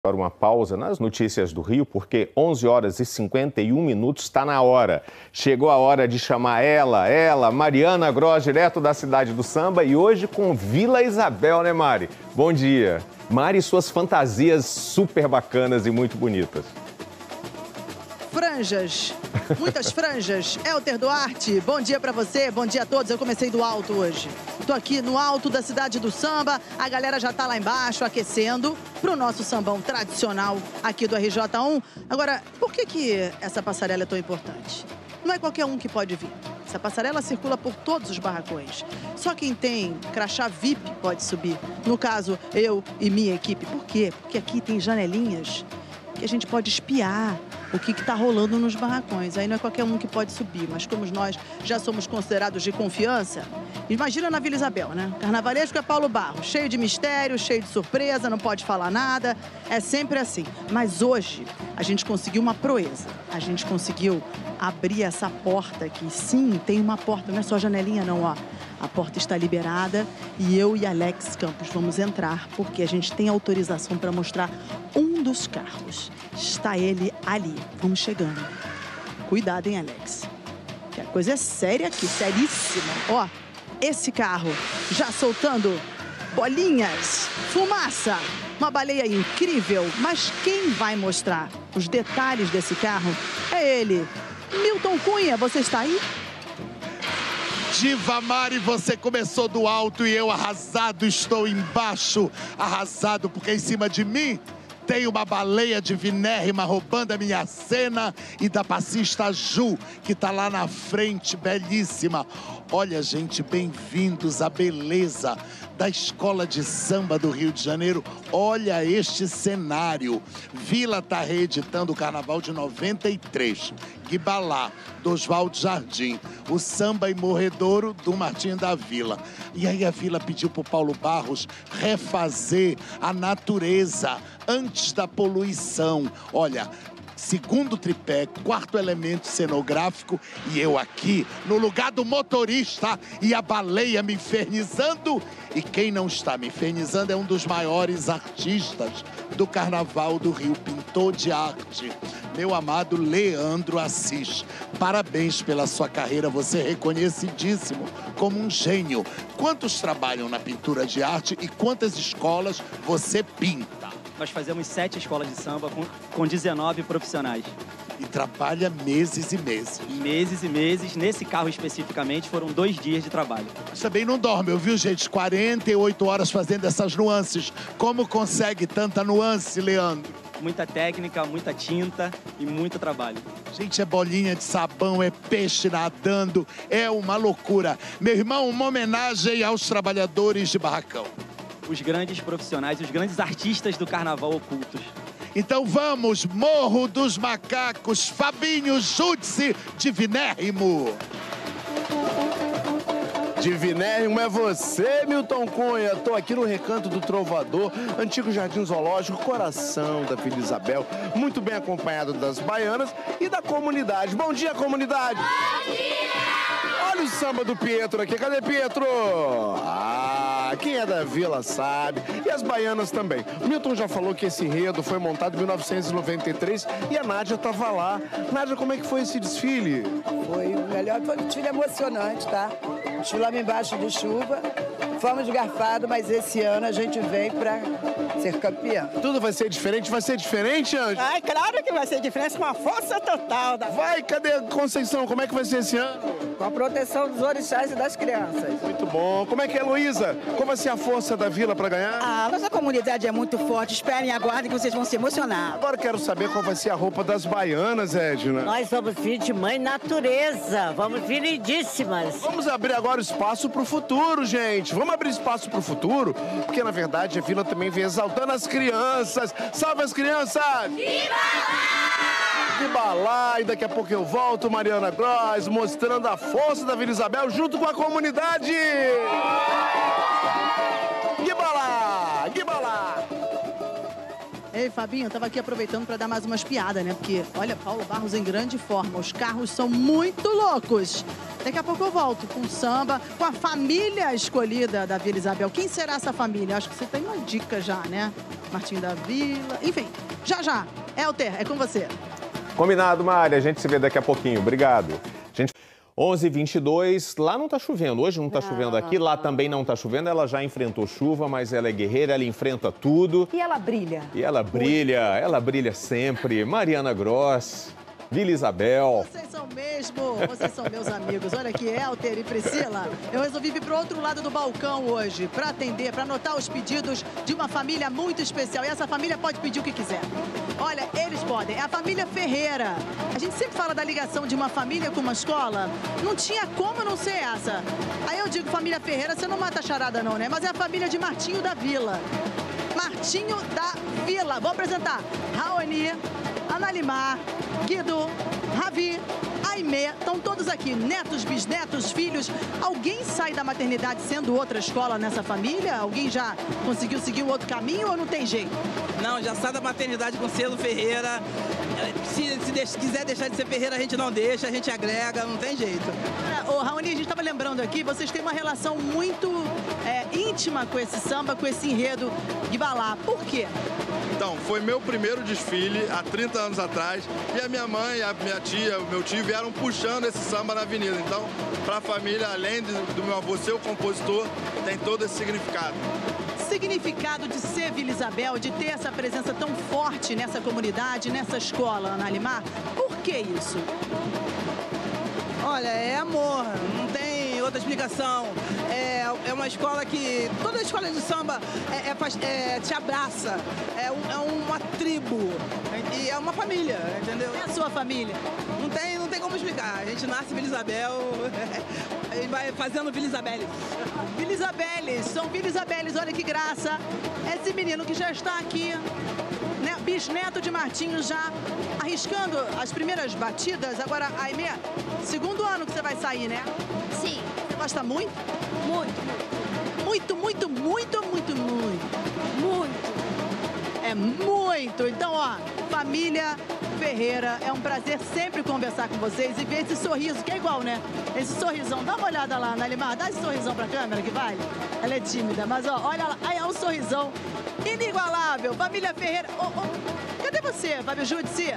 Para uma pausa nas notícias do Rio, porque 11 horas e 51 minutos está na hora. Chegou a hora de chamar ela, Mariana Gross, direto da cidade do samba, e hoje com Vila Isabel, né, Mari? Bom dia. Mari e suas fantasias super bacanas e muito bonitas. Franjas, muitas franjas. Elter Duarte, bom dia pra você, bom dia a todos. Eu comecei do alto hoje. Tô aqui no alto da cidade do samba, a galera já tá lá embaixo aquecendo pro nosso sambão tradicional aqui do RJ1. Agora, por que essa passarela é tão importante? Não é qualquer um que pode vir. Essa passarela circula por todos os barracões. Só quem tem crachá VIP pode subir. No caso, eu e minha equipe. Por quê? Porque aqui tem janelinhas que a gente pode espiar o que está rolando nos barracões. Aí não é qualquer um que pode subir, mas como nós já somos considerados de confiança, imagina na Vila Isabel, né? Carnavalesco é Paulo Barros, cheio de mistério, cheio de surpresa, não pode falar nada, é sempre assim. Mas hoje a gente conseguiu uma proeza, a gente conseguiu abrir essa porta aqui. Sim, tem uma porta, não é só janelinha não, ó. A porta está liberada e eu e Alex Campos vamos entrar porque a gente tem autorização para mostrar um dos carros. Está ele ali. Vamos chegando. Cuidado, hein, Alex? Que a coisa é séria aqui, seríssima. Ó, esse carro já soltando bolinhas, fumaça. Uma baleia incrível. Mas quem vai mostrar os detalhes desse carro é ele. Milton Cunha, você está aí? Diva Mari, você começou do alto e eu arrasado estou embaixo. Arrasado porque em cima de mim tem uma baleia divinérrima roubando a minha cena e da passista Ju, que tá lá na frente, belíssima. Olha, gente, bem-vindos à beleza da Escola de Samba do Rio de Janeiro. Olha este cenário. Vila tá reeditando o Carnaval de 93. Guibalá, do Oswaldo Jardim. O Samba e Morredouro, do Martinho da Vila. E aí a Vila pediu pro Paulo Barros refazer a natureza antes da poluição. Olha, segundo tripé, quarto elemento cenográfico e eu aqui no lugar do motorista e a baleia me infernizando. E quem não está me infernizando é um dos maiores artistas do Carnaval do Rio, pintor de arte, meu amado Leandro Assis. Parabéns pela sua carreira, você é reconhecidíssimo como um gênio. Quantos trabalham na pintura de arte e quantas escolas você pinta? Nós fazemos 7 escolas de samba com 19 profissionais. E trabalha meses e meses. Meses e meses. Nesse carro especificamente foram 2 dias de trabalho. Mas também não dorme, viu, gente? 48 horas fazendo essas nuances. Como consegue tanta nuance, Leandro? Muita técnica, muita tinta e muito trabalho. Gente, é bolinha de sabão, é peixe nadando, é uma loucura. Meu irmão, uma homenagem aos trabalhadores de barracão. Os grandes profissionais, os grandes artistas do carnaval ocultos. Então vamos, Morro dos Macacos, Fabinho Júdice, divinérrimo. Divinérrimo é você, Milton Cunha. Tô aqui no Recanto do Trovador, antigo Jardim Zoológico, coração da Vila Isabel, muito bem acompanhado das baianas e da comunidade. Bom dia, comunidade! Bom dia! Olha o samba do Pietro aqui. Cadê Pietro? Quem é da Vila sabe. E as baianas também. O Milton já falou que esse enredo foi montado em 1993 e a Nádia estava lá. Nádia, como é que foi esse desfile? Foi o melhor, foi um desfile emocionante, tá? Desfilamos embaixo de chuva, fomos garfados, mas esse ano a gente vem pra ser campeão. Tudo vai ser diferente? Vai ser diferente, Anjo? Ai, claro que vai ser diferente, com a força total. Vai, cadê a Conceição? Como é que vai ser esse ano? Com a proteção dos orixás e das crianças. Muito bom. Como é que é, Heloísa? Qual vai ser a força da Vila para ganhar? Nossa comunidade é muito forte. Esperem e aguardem que vocês vão se emocionar. Agora quero saber qual vai ser a roupa das baianas, Edna. Nós somos filhos de mãe natureza. Vamos vir lindíssimas. Vamos abrir agora o espaço para o futuro, gente. Vamos abrir espaço para o futuro, porque na verdade a Vila também vem exaltando as crianças. Salve as crianças! Viva lá! Viva lá! E daqui a pouco eu volto, Mariana Gross, mostrando a força da Vila Isabel junto com a comunidade. Guibalá! Guibalá! Ei, Fabinho, eu tava aqui aproveitando para dar mais umas piadas, né? Porque, olha, Paulo Barros em grande forma. Os carros são muito loucos. Daqui a pouco eu volto com samba, com a família escolhida da Vila Isabel. Quem será essa família? Acho que você tem uma dica já, né? Martinho da Vila, enfim. Já. Elter, é com você. Combinado, Mari. A gente se vê daqui a pouquinho. Obrigado. 11h22, lá não tá chovendo, hoje não tá chovendo aqui, lá também não tá chovendo, ela já enfrentou chuva, mas ela é guerreira, ela enfrenta tudo. E ela brilha. Ela brilha sempre. Mariana Gross, Vila Isabel. Vocês são meus amigos. Olha aqui, Elter e Priscila, eu resolvi vir pro outro lado do balcão hoje, para atender, para anotar os pedidos de uma família muito especial. E essa família pode pedir o que quiser. Olha, eles podem. É a família Ferreira. A gente sempre fala da ligação de uma família com uma escola. Não tinha como não ser essa. Aí eu digo, família Ferreira, você não mata a charada não, né? Mas é a família de Martinho da Vila. Martinho da Vila. Vou apresentar Raoni, Analimar, Guido, Ravi, Aimee, estão todos aqui, netos, bisnetos, filhos. Alguém sai da maternidade sendo outra escola nessa família? Alguém já conseguiu seguir um outro caminho ou não tem jeito? Não, já sai da maternidade com selo Ferreira. Se quiser deixar de ser Ferreira, a gente não deixa, a gente agrega, não tem jeito. Ô, Raoni, a gente estava lembrando aqui, vocês têm uma relação muito íntima com esse samba, com esse enredo Guibalá. Por quê? Então, foi meu primeiro desfile há 30 anos atrás e a minha mãe, a minha tia, o meu tio vieram puxando esse samba na avenida. Então, para a família, além do meu avô ser o compositor, tem todo esse significado. Significado de ser Vila Isabel, de ter essa presença tão forte nessa comunidade, nessa escola, Analimar, por que isso? Olha, é amor, não tem outra explicação. É uma escola que... Toda escola de samba te abraça, é uma tribo e é uma família, entendeu? É a sua família? Não tem como explicar. A gente nasce Vila Isabel e vai fazendo Vila Isabeles. Vila Isabeles, são Vila Isabeles, olha que graça. Esse menino que já está aqui, né, bisneto de Martinho, já arriscando as primeiras batidas. Agora, Aimee, segundo ano que você vai sair, né? Sim. Você gosta muito? Muito. Muito, muito, muito, muito, muito. Muito. É muito. Então, ó, família Ferreira, é um prazer sempre conversar com vocês e ver esse sorriso, que é igual, né? Esse sorrisão. Dá uma olhada lá, Analimar, dá esse sorrisão pra câmera que vale. Ela é tímida, mas ó, olha lá, aí é um sorrisão inigualável. Família Ferreira. Cadê você, Fábio Júdice?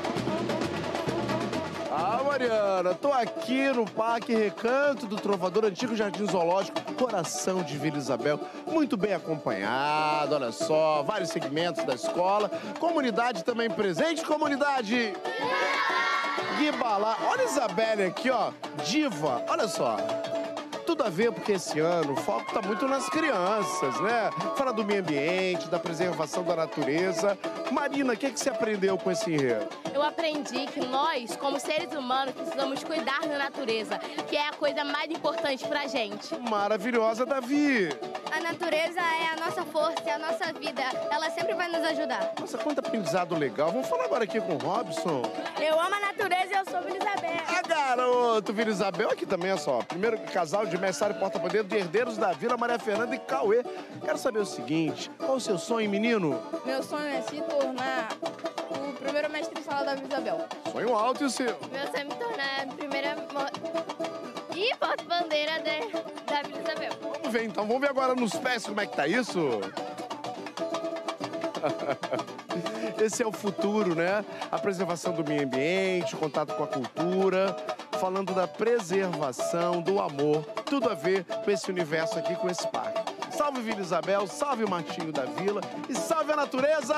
Mariana, tô aqui no Parque Recanto do Trovador, antigo Jardim Zoológico, coração de Vila Isabel, muito bem acompanhado, olha só, vários segmentos da escola, comunidade também presente, comunidade Guibalá. Olha a Isabelle aqui, ó, diva, olha só. Tudo a ver, porque esse ano o foco está muito nas crianças, né? Fala do meio ambiente, da preservação da natureza. Marina, o que você aprendeu com esse enredo? Eu aprendi que nós, como seres humanos, precisamos cuidar da natureza, que é a coisa mais importante pra gente. Maravilhosa, Davi! A natureza é a nossa força, é a nossa vida. Ela sempre vai nos ajudar. Nossa, quanto aprendizado legal. Vamos falar agora aqui com o Robson. Eu amo a natureza e eu sou Vila Isabel. Ah, garoto! Vila Isabel aqui também, olha só. Primeiro casal de mestre porta-bandeira de herdeiros da Vila, Maria Fernanda e Cauê. Quero saber o seguinte, qual o seu sonho, menino? Meu sonho é se tornar o primeiro mestre de sala da Vila Isabel. Sonho alto e o seu? Meu sonho é me tornar a primeira e porta-bandeira da Vila Isabel. Vamos ver então, vamos ver agora nos pés como é que tá isso? Esse é o futuro, né? A preservação do meio ambiente, o contato com a cultura, falando da preservação, do amor, tudo a ver com esse universo aqui, com esse parque. Salve Vila Isabel, salve o Martinho da Vila e salve a natureza!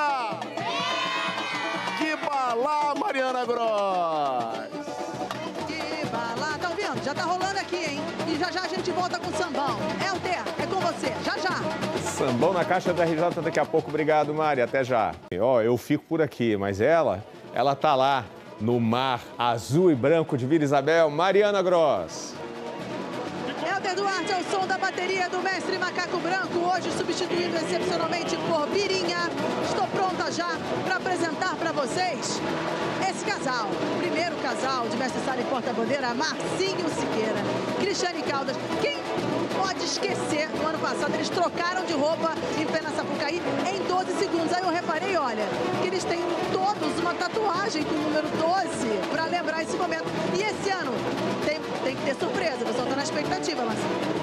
Guibalá, Mariana Gross! Guibalá, tá ouvindo? Já tá rolando aqui, hein? E já a gente volta com o sambão. Elter, é com você, já. Sambão na caixa da RJ daqui a pouco. Obrigado, Mari. Até já. Ó, eu fico por aqui, mas ela tá lá no mar azul e branco de Vila Isabel. Mariana Gross. Elter Duarte é o som da bateria do mestre Macaco Branco, hoje substituindo excepcionalmente por Birinha. Estou pronta já para apresentar para vocês esse casal, o primeiro casal de mestre sala e porta-bandeira, Marcinho Siqueira, Cristiane Caldas. Quem pode esquecer, no ano passado eles trocaram de roupa em plena Sapucaí em 12 segundos. Aí eu reparei, olha, que eles têm todos uma tatuagem com o número 12 para lembrar esse momento. E esse ano tem que ter surpresa, o pessoal está na expectativa, Marcinho.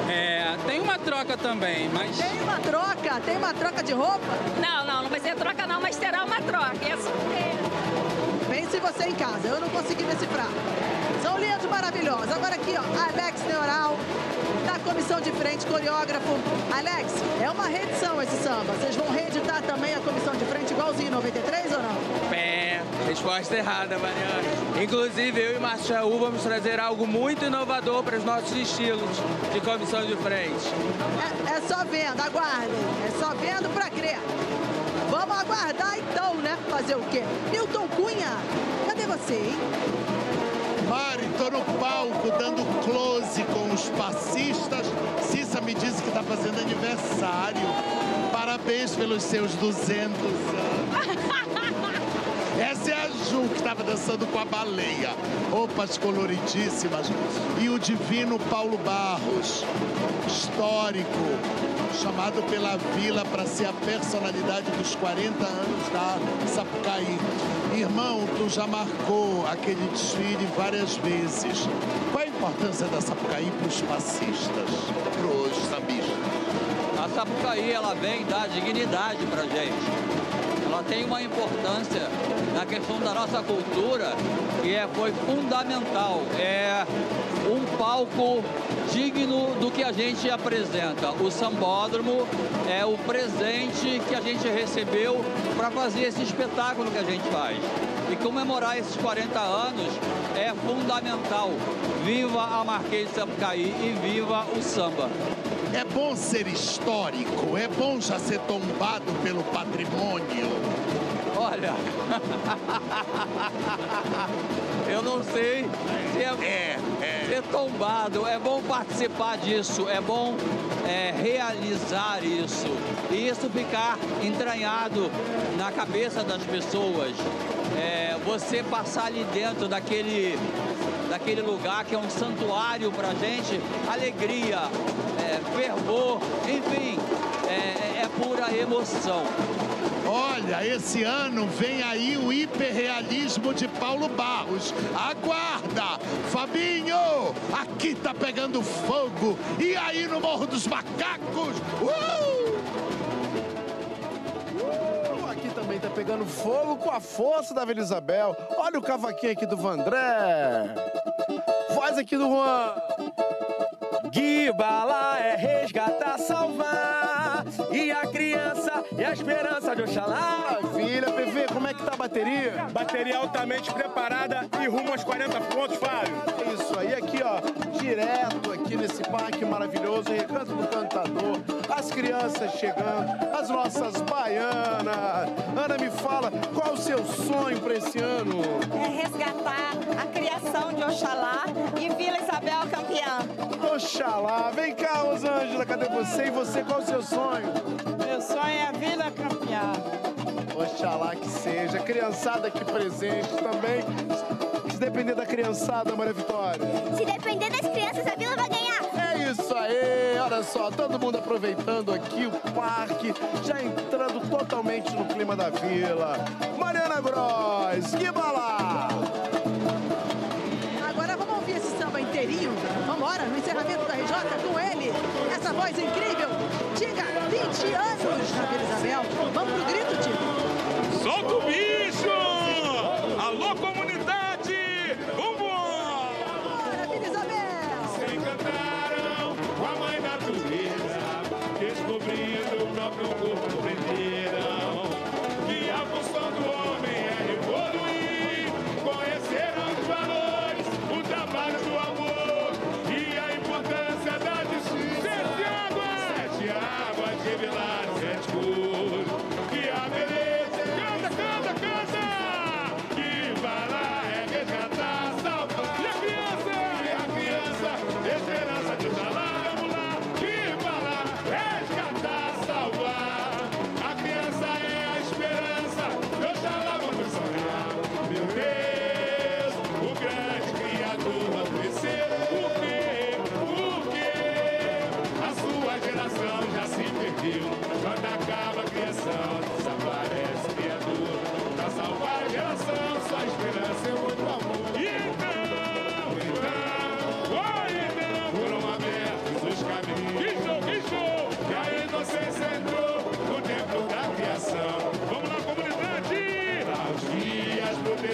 Tem uma troca também, mas... Tem uma troca? Tem uma troca de roupa? Não vai ser troca não, mas terá uma troca. É surpresa. Pense você em casa, eu não consegui decifrar. São lindos maravilhosos. Agora aqui, ó, Alex Neural, da comissão de frente, coreógrafo. Alex, é uma reedição esse samba. Vocês vão reeditar também a comissão de frente igualzinho em 93 ou não? Resposta errada, Mariana. Inclusive, eu e Marchaú vamos trazer algo muito inovador para os nossos estilos de comissão de frente. É só vendo, aguardem. É só vendo pra crer. Vamos aguardar então, né? Fazer o quê? Milton Cunha, cadê você, hein? Mari, tô no palco dando close com os passistas. Cissa me disse que tá fazendo aniversário. Parabéns pelos seus 200 anos. Essa é a Ju, que estava dançando com a baleia. Roupas coloridíssimas. E o divino Paulo Barros, histórico, chamado pela Vila para ser a personalidade dos 40 anos da Sapucaí. Irmão, tu já marcou aquele desfile várias vezes. Qual a importância da Sapucaí para os passistas, para os sambistas? A Sapucaí, ela vem dar dignidade para a gente. Ela tem uma importância na questão da nossa cultura que foi fundamental. É um palco digno do que a gente apresenta. O sambódromo é o presente que a gente recebeu para fazer esse espetáculo que a gente faz. E comemorar esses 40 anos é fundamental. Viva a Marquês de Sapucaí e viva o samba. É bom ser histórico, é bom já ser tombado pelo patrimônio. Olha, eu não sei se ser tombado, é bom participar disso, é bom realizar isso. E isso ficar entranhado na cabeça das pessoas. Você passar ali dentro daquele lugar que é um santuário pra gente, alegria, fervor, enfim, é pura emoção. Olha, esse ano vem aí o hiperrealismo de Paulo Barros. Aguarda! Fabinho, aqui tá pegando fogo. E aí no Morro dos Macacos? Aqui também tá pegando fogo com a força da Vila Isabel. Olha o cavaquinho aqui do Vandré. Voz aqui do Juan. Guibala é resgatar, salvar. E a criança e a esperança de Oxalá. Maravilha, PV, como é que tá a bateria? Bateria altamente preparada e rumo aos 40 pontos, Fábio. É isso aí, aqui ó, direto aqui nesse parque maravilhoso, Recanto do Cantador, as crianças chegando, as nossas baianas. Ana, me fala, qual o seu sonho para esse ano? É resgatar a criação de Oxalá e Vila Isabel campeã. Oxalá, vem cá, Rosângela, cadê você? E você, qual o seu sonho? Meu sonho é a Vila campeã. Oxalá que seja. Criançada aqui presente também. Se depender da criançada, Maria Vitória. Se depender das crianças, a Vila vai ganhar. É isso aí. Olha só, todo mundo aproveitando aqui o parque, já entrando totalmente no clima da Vila. Mariana Gross, Guibala! Agora vamos ouvir esse samba inteirinho. Vambora, no encerramento da RJ com ele. Essa voz incrível. Diga, 20 anos na Vila Isabel. Vamos pro grito, Tico. Solta o bicho! Alô, comunidade! Vambora! Bora, Vila Isabel! Se encantaram com a mãe natureza, descobrindo o próprio corpo, compreenderam que a função do homem é evoluir. Conheceram os valores, o trabalho do amor e a importância da justiça. Sete águas revelaram sete cores, que a beleza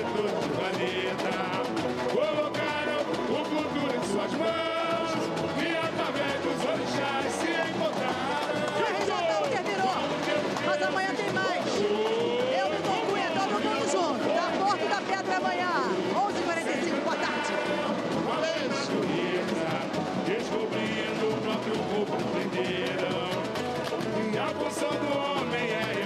protetor do planeta. Colocaram o futuro em suas mãos e através dos orixás se encontraram. O RJ terminou, mas amanhã tem mais. Eu me dou cunha, todo mundo junto. Da Porto da Pedra amanhã, 11h45, boa tarde. Descobrindo o próprio corpo, aprenderam. E a função do homem é